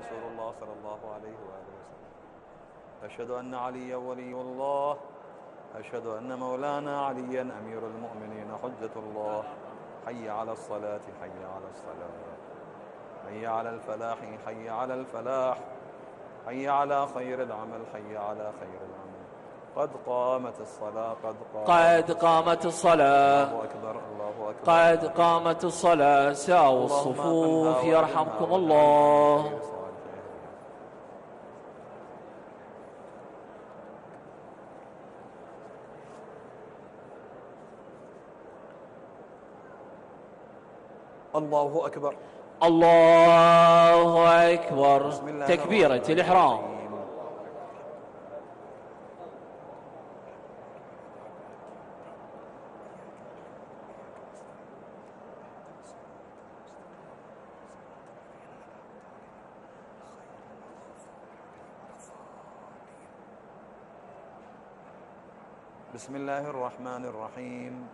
رسول الله صلى الله عليه وآله وسلم. أشهد أن عليا ولي الله. أشهد أن مولانا عليا أمير المؤمنين حجة الله. حي على الصلاة، حي على الصلاة، حي على الفلاح، حي على الفلاح، حي على خير العمل، حي على خير العمل. قد قامت الصلاة، قد قامت الصلاة. الله أكبر، الله أكبر. قد قامت الصلاة. ساووا الصفوف يرحمكم الله. الله أكبر، الله أكبر. تكبيرة الإحرام. بسم الله الرحمن الرحيم.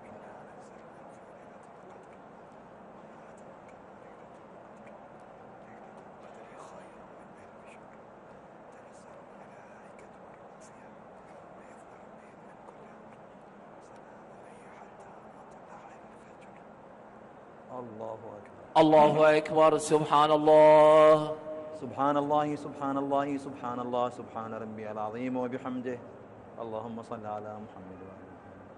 الله أكبر، الله أكبر. سبحان الله، سبحان الله، سبحان الله، سبحان الله، سبحان ربي العظيم وبحمده. اللهم صل على محمد وعلى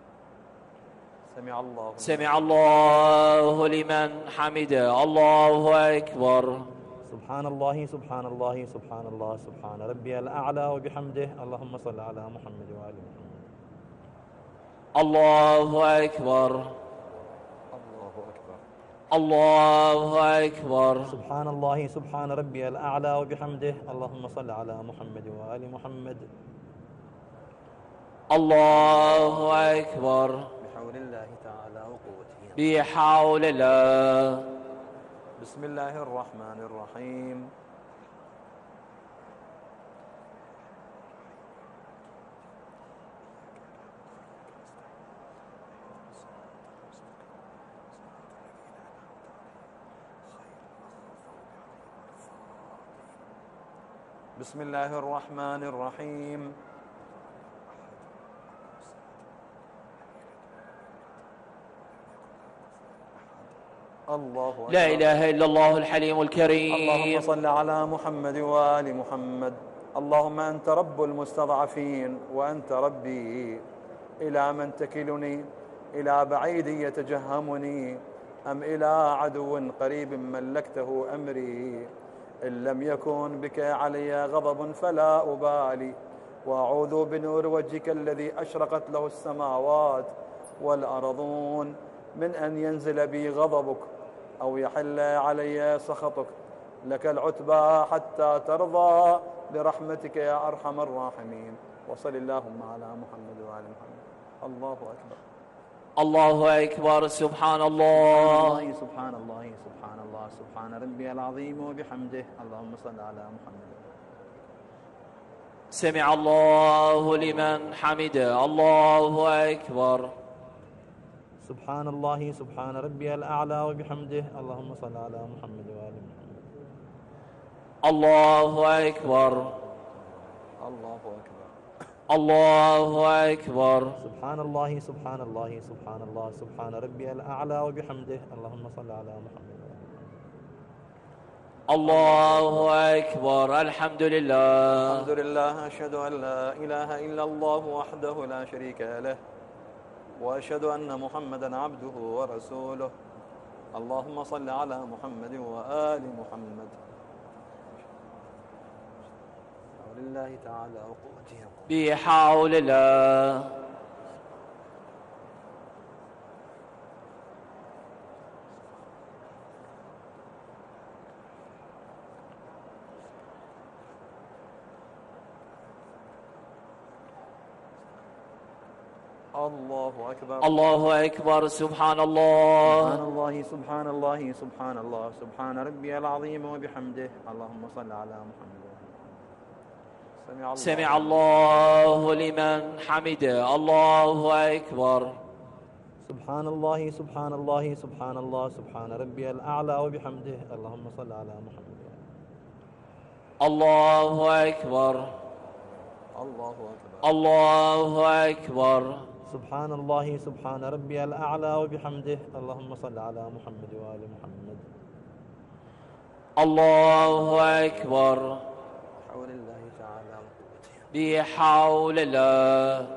سمع الله، سمع الله لمن حمده. الله أكبر. سبحان الله، سبحان الله، سبحان الله، سبحان ربي الأعلى وبحمده. اللهم صل على محمد وعلى محمد. الله أكبر، الله أكبر، الله أكبر. سبحان الله، سبحان ربي الأعلى وبحمده. اللهم صل على محمد وآل محمد. الله أكبر. بحول الله تعالى وقوته. بحول الله. بسم الله الرحمن الرحيم. بسم الله الرحمن الرحيم. الله أكبر. لا إله إلا الله الحليم الكريم. اللهم صل على محمد وآل محمد. اللهم أنت رب المستضعفين وأنت ربي. إلى من تكلني؟ إلى بعيد يتجهمني أم إلى عدو قريب ملكته أمري؟ إن لم يكن بك علي غضب فلا أبالي، وأعوذ بنور وجهك الذي أشرقت له السماوات والأرضون من أن ينزل بي غضبك أو يحل علي سخطك. لك العتبى حتى ترضى برحمتك يا أرحم الراحمين. وصل اللهم على محمد وعلى محمد. الله أكبر، الله أكبر. سبحان الله، سبحان الله، سبحان الله، سبحان ربي العظيم وبحمده. اللهم صل على محمد. سمع الله لمن حمده. الله أكبر. سبحان الله، سبحان ربي الأعلى وبحمده. اللهم صل على محمد وآل محمد. الله أكبر، الله أكبر، الله أكبر. سبحان الله، سبحان الله، سبحان الله، سبحان ربي الأعلى وبحمده. اللهم صل على محمد. الله أكبر. الحمد لله، الحمد لله. أشهد أن لا إله إلا الله وحده لا شريك له، وأشهد أن محمدا عبده ورسوله. اللهم صل على محمد وآل محمد. ولله تعالى وقوته. بحول الله. الله أكبر، الله أكبر. سبحان الله، سبحان الله، سبحان الله، سبحان الله، سبحان ربي العظيم وبحمده. اللهم صل على محمد. سمع الله لمن حمده. الله أكبر. سبحان الله، سبحان الله، سبحان الله، سبحان ربي الأعلى وبحمده. اللهم صل على محمد. الله أكبر. الله أكبر. الله أكبر. سبحان الله سبحان ربي الأعلى وبحمده. اللهم صل على محمد وآل محمد. الله أكبر. بحول الله تعالى وقوته. بحول الله.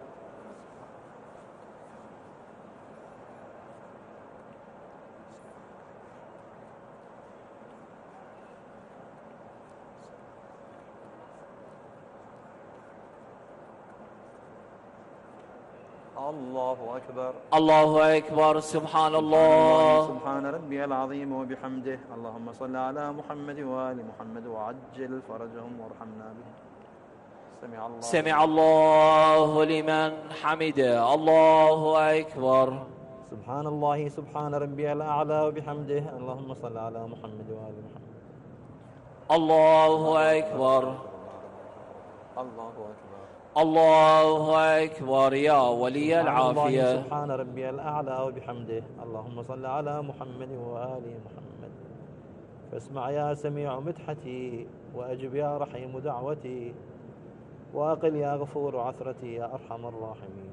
الله أكبر. الله أكبر. سبحان الله. سبحان ربي العظيم وبحمده. اللهم صل على محمد وآل محمد وعجل فرجهم وارحمنا بهم. سمع الله لمن حمده. الله أكبر. سبحان الله سبحان ربي الأعلى وبحمده. اللهم صل على محمد وآل محمد. الله أكبر. الله أكبر. الله أكبر. يا ولي العافية. سبحان ربي الأعلى وبحمده. اللهم صل على محمد وآل محمد. فاسمع يا سميع مدحتي، وأجب يا رحيم دعوتي، وأقل يا غفور عثرتي يا أرحم الراحمين.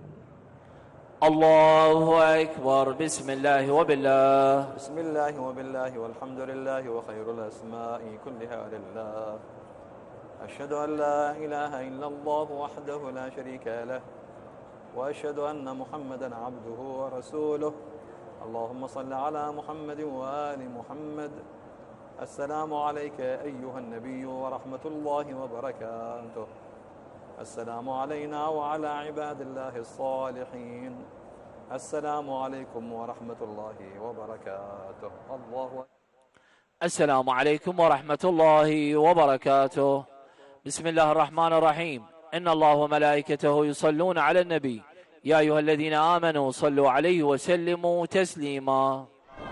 الله أكبر. بسم الله وبالله. بسم الله وبالله والحمد لله وخير الأسماء كلها لله. أشهد أن لا إله إلا الله وحده لا شريك له، وأشهد أن محمدا عبده ورسوله. اللهم صل على محمد وآل محمد. السلام عليك أيها النبي ورحمة الله وبركاته. السلام علينا وعلى عباد الله الصالحين. السلام عليكم ورحمة الله وبركاته. الله أكبر. السلام عليكم ورحمة الله وبركاته. بسم الله الرحمن الرحيم. إن الله وملائكته يصلون على النبي، يا أيها الذين آمنوا صلوا عليه وسلموا تسليما.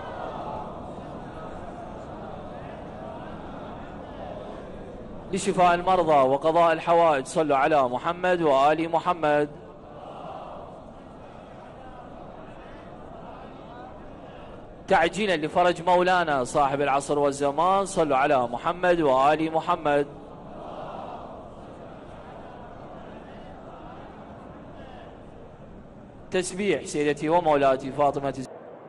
لشفاء المرضى وقضاء الحوائج صلوا على محمد وآل محمد. تعجيلا لفرج مولانا صاحب العصر والزمان صلوا على محمد وآل محمد. تسبيح سيدتي ومولاتي فاطمة.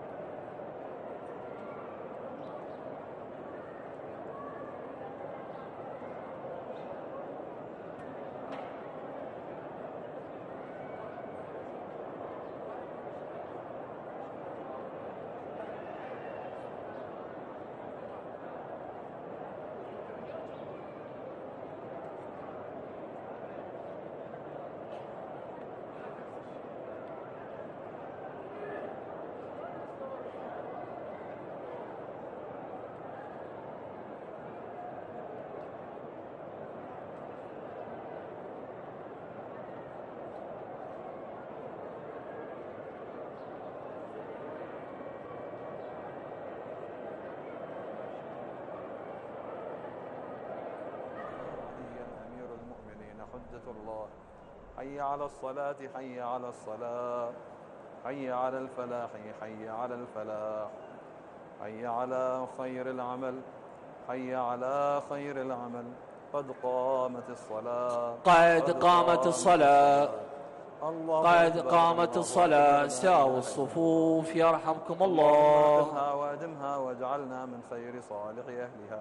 حجة الله. حي على الصلاة، حي على الصلاة، حي على الفلاح، حي على الفلاح، حي على خير العمل، حي على خير العمل. قد قامت الصلاة، قد قامت الصلاة، قد أكبر. قامت الصلاة. ساووا الصفوف يرحمكم الله. أقمها وادمها واجعلنا من خير صالح أهلها.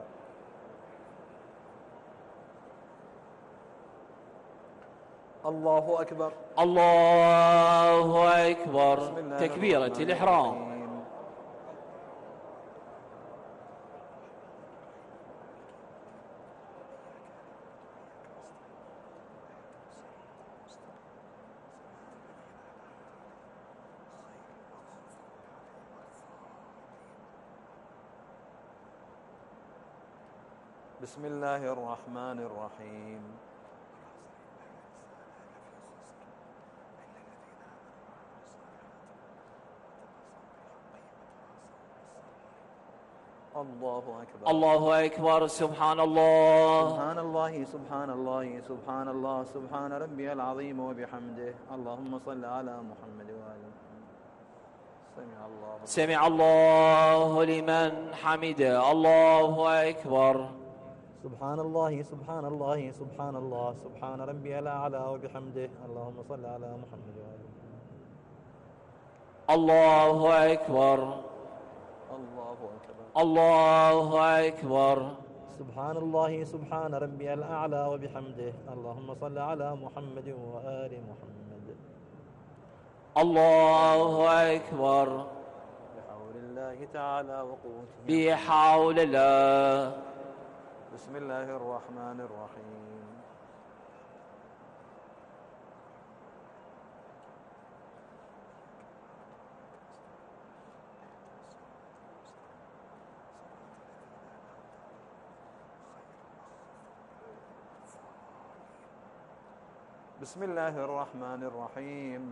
الله أكبر. الله أكبر. تكبيرة الإحرام. بسم الله الرحمن الرحيم. الله أكبر. الله أكبر. سبحان الله. سبحان الله سبحان الله سبحان الله سبحان ربي العظيم وبحمده. اللهم صل على محمد وآل محمد. سمع الله لمن حمده. الله أكبر. سبحان الله سبحان الله سبحان الله سبحان ربي الأعلى وبحمده. اللهم صل على محمد وآله محمد. الله أكبر. الله أكبر. الله أكبر. سبحان الله سبحان ربي الأعلى وبحمده. اللهم صل على محمد وآل محمد. الله أكبر. بحول الله تعالى وقوته. بحول الله. بسم الله الرحمن الرحيم. بسم الله الرحمن الرحيم.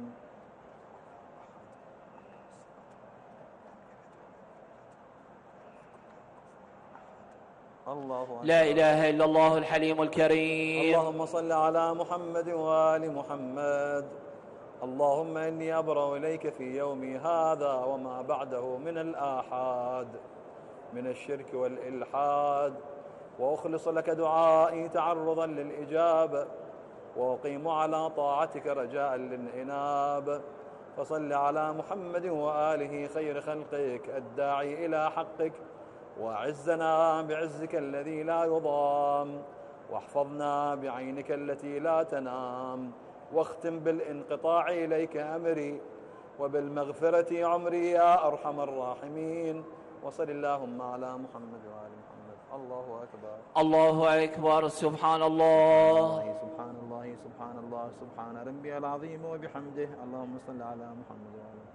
الله أكبر. لا إله إلا الله الحليم الكريم. اللهم صل على محمد وآل محمد. اللهم إني أبرأ إليك في يومي هذا وما بعده من الآحاد من الشرك والإلحاد، وأخلص لك دعائي تعرضا للإجابة، وأقيم على طاعتك رجاء للإناب. فصل على محمد وآله خير خلقك الداعي إلى حقك، وأعزنا بعزك الذي لا يضام، واحفظنا بعينك التي لا تنام، واختم بالانقطاع إليك أمري، وبالمغفرة عمري يا أرحم الراحمين. وصل اللهم على محمد وآل محمد. الله أكبر. الله أكبر. سبحان الله. سبحان الله سبحان الله سبحان ربي العظيم وبحمده. اللهم صل على محمد وآل محمد.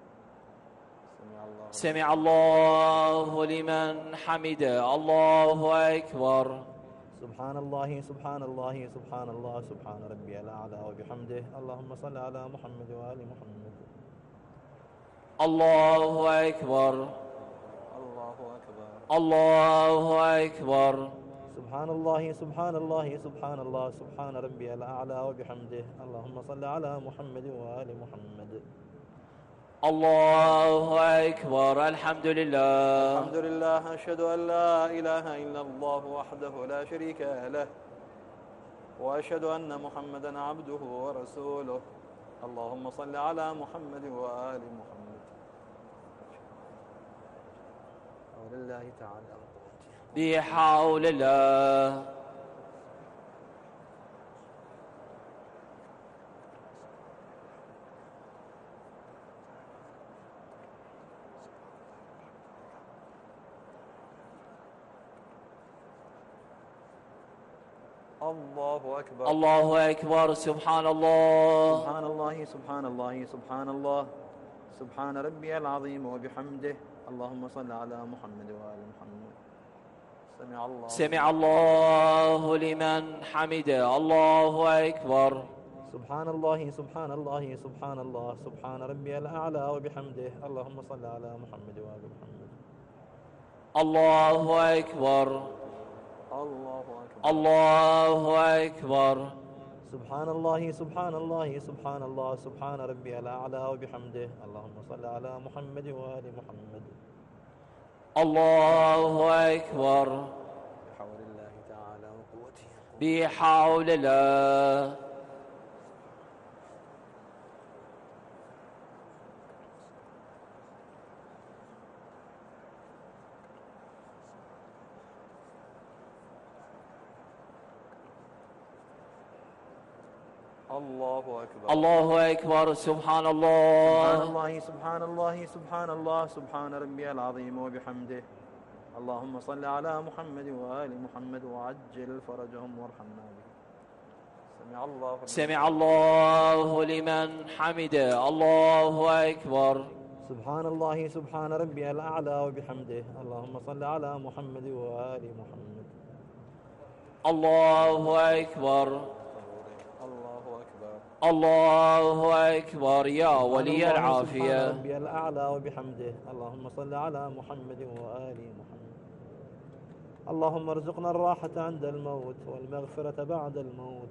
سمع الله لمن حمده. الله أكبر. سبحان الله سبحان الله سبحان الله سبحان ربي الأعلى وبحمده. اللهم صل على محمد وآل محمد. الله أكبر. الله أكبر. الله أكبر. سبحان الله سبحان الله سبحان الله سبحان ربي الأعلى وبحمده. اللهم صل على محمد وآل محمد. الله أكبر. الحمد لله. الحمد لله. أشهد أن لا إله إلا الله وحده لا شريك له، وأشهد أن محمدا عبده ورسوله. اللهم صل على محمد وآل محمد. ولله تعالى بحول الله. الله أكبر. الله أكبر. سبحان الله. سبحان الله سبحان الله سبحان الله سبحان ربي العظيم وبحمده. اللهم صل على محمد وآل محمد. سمع الله لمن حمده. الله أكبر. سبحان الله سبحان الله سبحان الله سبحان ربي الأعلى وبحمده. اللهم صل على محمد وآل محمد. الله أكبر. الله أكبر. الله أكبر. سبحان الله سبحان الله سبحان الله سبحان ربي الأعلى وبحمده. اللهم صل على محمد وآل محمد. الله أكبر. بحول الله تعالى وقوته. بحول الله. الله أكبر. الله أكبر. سبحان الله. سبحان الله سبحان الله سبحان الله سبحان ربي العظيم وبحمده. اللهم صل على محمد وآل محمد وعجل فرجهم وارحمنا به. سمع الله لمن حمده. الله أكبر. سبحان الله سبحان ربي الأعلى وبحمده. اللهم صل على محمد وآل محمد. الله أكبر. الله أكبر. يا ولي العافية. سبحان ربي الأعلى وبحمده. اللهم صل على محمد وآل محمد. اللهم ارزقنا الراحة عند الموت، والمغفرة بعد الموت،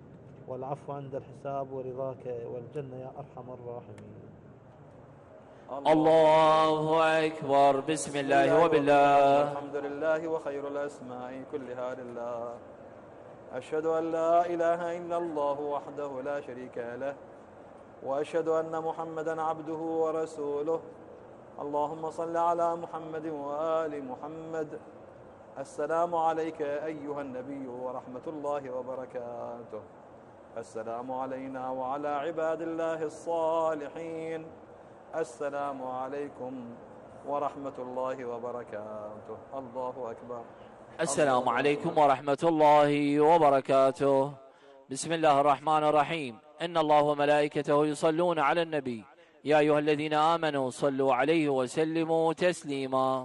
والعفو عند الحساب، ورضاك والجنة يا أرحم الراحمين. الله أكبر. بسم الله وبالله. الحمد لله وخير الأسماء كلها لله. أشهد أن لا إله إلا الله وحده لا شريك له، وأشهد أن محمدا عبده ورسوله. اللهم صل على محمد وآل محمد. السلام عليك أيها النبي ورحمة الله وبركاته. السلام علينا وعلى عباد الله الصالحين. السلام عليكم ورحمة الله وبركاته. الله أكبر. السلام عليكم ورحمة الله وبركاته. بسم الله الرحمن الرحيم. إن الله وملائكته يصلون على النبي يا أيها الذين آمنوا صلوا عليه وسلموا تسليما.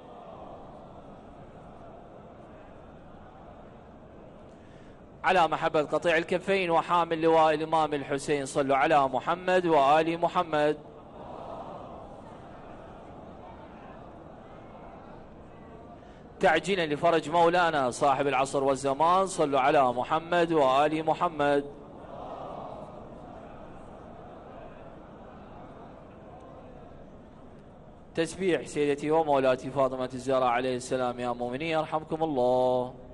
على محبة قطيع الكفين وحامل لواء الإمام الحسين صلوا على محمد وآل محمد. تعجيلا لفرج مولانا صاحب العصر والزمان صلوا على محمد وآل محمد. تسبيح سيدتي ومولاتي فاطمة الزهراء عليه السلام. يا مؤمنين يرحمكم الله.